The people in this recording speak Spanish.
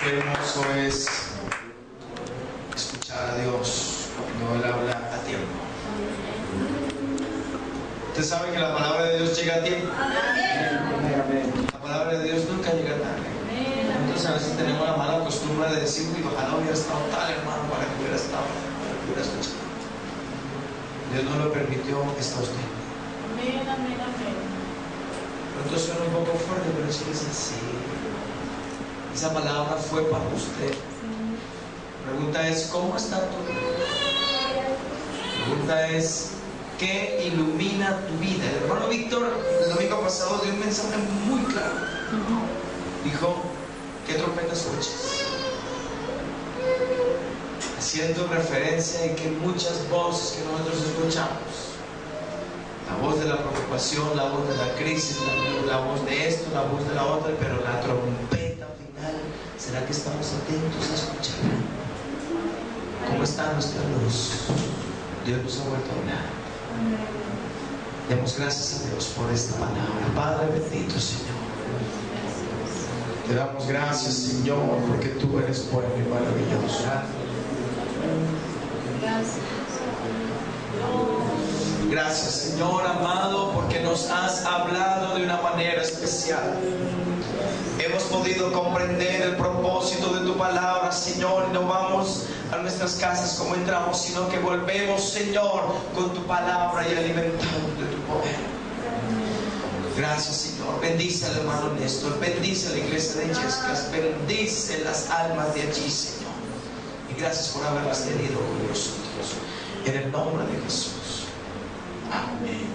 Qué hermoso es escuchar a Dios cuando Él habla a tiempo. Usted sabe que la palabra de Dios llega a tiempo. La palabra de Dios nunca llega tarde. Entonces a veces tenemos la mala costumbre de decir, uy, ojalá hubiera estado tal hermano para que hubiera estado, para que hubiera escuchado. Dios no lo permitió, está usted. Amén, amén, amén. Pronto suena un poco fuerte, pero sí es así. Esa palabra fue para usted. La pregunta es, ¿cómo está tu vida? La pregunta es, ¿qué ilumina tu vida? El hermano Víctor el domingo pasado dio un mensaje muy claro. Dijo, ¿qué trompeta escuchas? Haciendo referencia en que muchas voces que nosotros escuchamos, la voz de la preocupación, la voz de la crisis, la voz de esto, la voz de la otra, pero la trompeta final, ¿será que estamos atentos a escuchar? ¿Cómo está nuestra luz? Dios nos ha vuelto a hablar. Demos gracias a Dios por esta palabra. Padre bendito, Señor, te damos gracias, Señor, porque tú eres bueno y maravilloso. Gracias, Señor amado, porque nos has hablado de una manera especial. Hemos podido comprender el propósito de tu palabra, Señor, y no vamos a nuestras casas como entramos, sino que volvemos, Señor, con tu palabra y alimentamos de tu poder. Gracias, Señor. Bendice al hermano Néstor, bendice a la iglesia de Yescas, bendice las almas de allí, Señor. Y gracias por haberlas tenido con nosotros. En el nombre de Jesús. Amén.